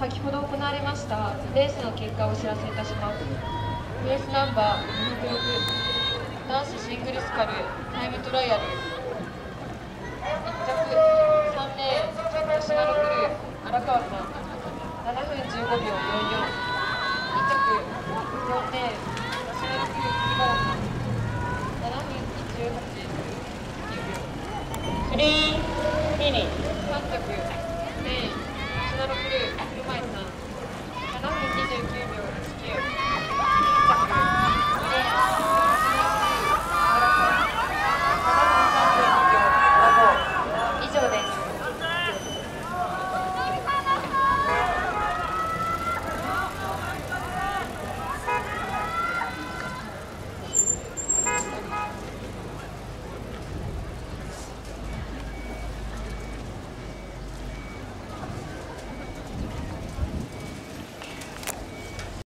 先ほど行われましたレースの結果をお知らせいたします。レースナンバー206男子シングルスカルタイムトライアル、1着3レーン吉野のクルー荒川さん7分15秒44、2着4レーン吉野のクルー栗原さん7分18、9秒。 フリーフィニッシュ。 3着レーン吉野のクルー車井さん7分29秒